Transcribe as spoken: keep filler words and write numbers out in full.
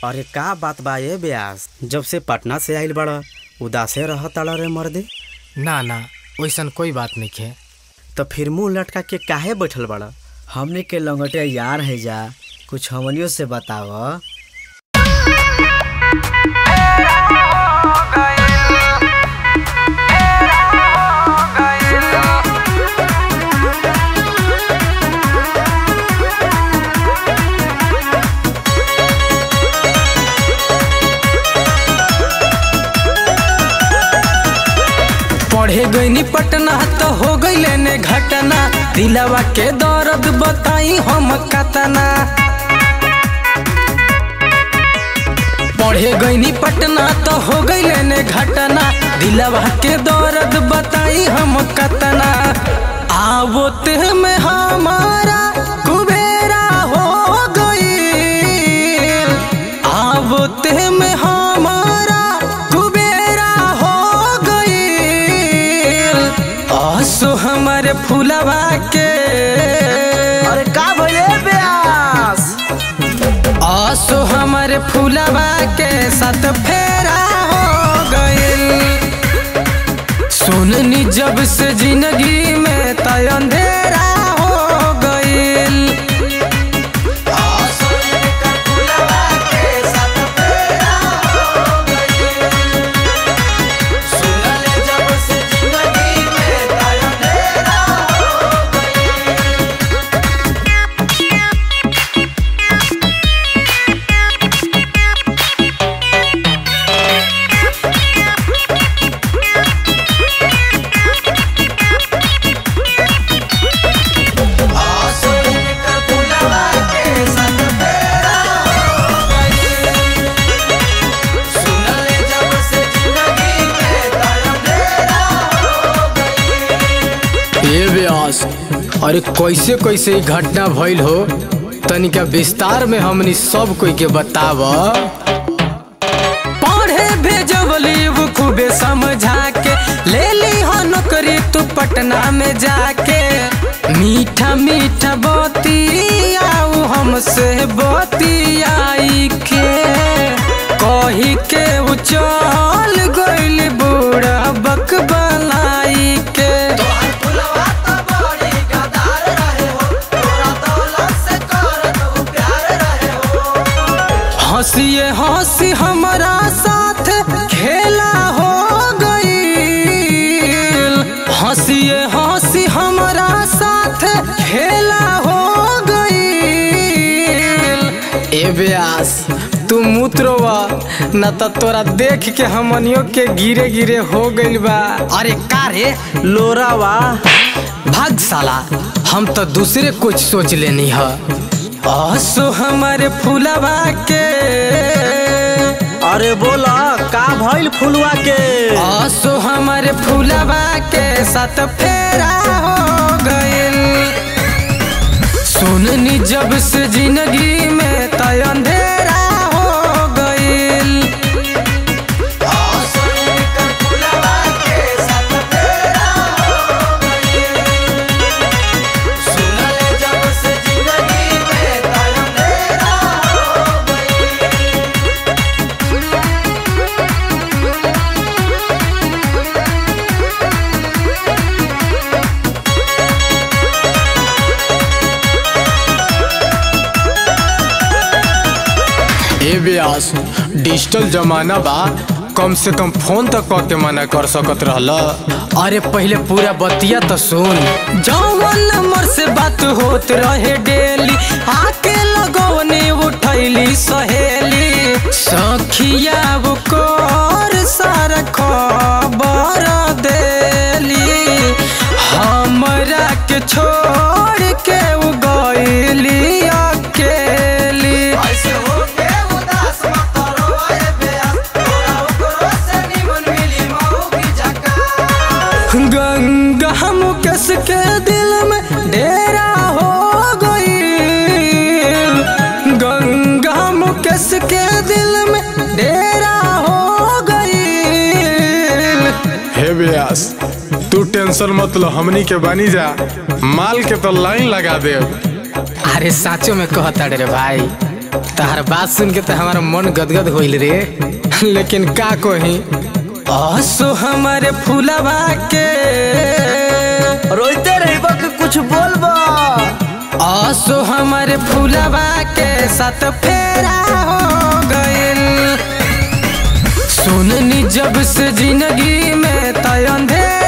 अरे का बात बा ये ब्यास, जब से पटना से आइल बड़ा उदासे रह तड़ा रे मर्दे। ना ना वैसन कोई बात नहीं है। तो फिर मुंह लटका के काहे बैठल बड़ा? हमने के लंगटे यार है जा, कुछ हमनियों से बताव। पढ़े गईनी पटना तो हो गईले ने घटना, दिलवा के दर्द बताई हम कतना। पढ़े गईनी पटना तो हो गईले ने घटना, दिलवा के दर्द बताई हम कतना। आवते में हमारा कुबेरा हो गई, आवते में हमारा आसो हमारे फूलवा के। अरे का भइले ब्यास? आसो हमारे फूलवा के साथ फेरा हो गइल। सुननी जब से जिंदगी में तय अंधेरा हो गइल। अरे कैसे कैसे घटना भइल हो, तनिका विस्तार में हमनी सब कोई के बताव। पढ़े भेजवली वो खूबे समझा के, ले ली हो नौकरी तू पटना में जाके। मीठा मीठा बतियाऊ हमसे बतियाई के, कही के उ चल गइल बूढ़ा बकबलाई के। हंसिए हंसी हमारा साथ खेला हो गईल, हंसिए हंसी हमारा साथ खेला हो गईल। ए ब्यास तू मुत्रवा न तो तोरा देख के हमनियों के गिरे गिरे हो गइल बा। अरे का रे लोरावा? भाग साला, हम तो दूसरे कुछ सोच लेनी है। आसो हमारे फूलवा के। अरे बोला का भइल फूलवा के? आसो हमारे फूलवा के साथ फेरा हो गइल। सुननी जब से जिंदगी में तय अंधेरा हो गइल। ए ब्यास डिजिटल जमाना बा, कम से कम फोन तक कह के मना कर सकत रहला। अरे पहले पूरा बतिया तो सुन। जौवन नंबर से बात होत रहे डेली, आके लगवने उठैली सहेली। सखिया वो कर सारा खबर देली, हमरा के छोड़ के उ गइली अकेली। गंगा हम कस के दिल में डेरा हो गई, गंगा हम कस के दिल में डेरा हो गई। हे ब्यास तू टेंशन मत लो, हमनी के बनी जा, माल के तो लाइन लगा दे। अरे साचो में कहता रे भाई, तार बात सुन के तो हमारा मन गदगद होइल रे। लेकिन का कही आसो हमारे फूलवा के रोते रही कि कुछ बोलबो। आसो हमारे फूलवा के साथ फेरा हो गइल। सुननी जब से जिंदगी में तय अंधेरा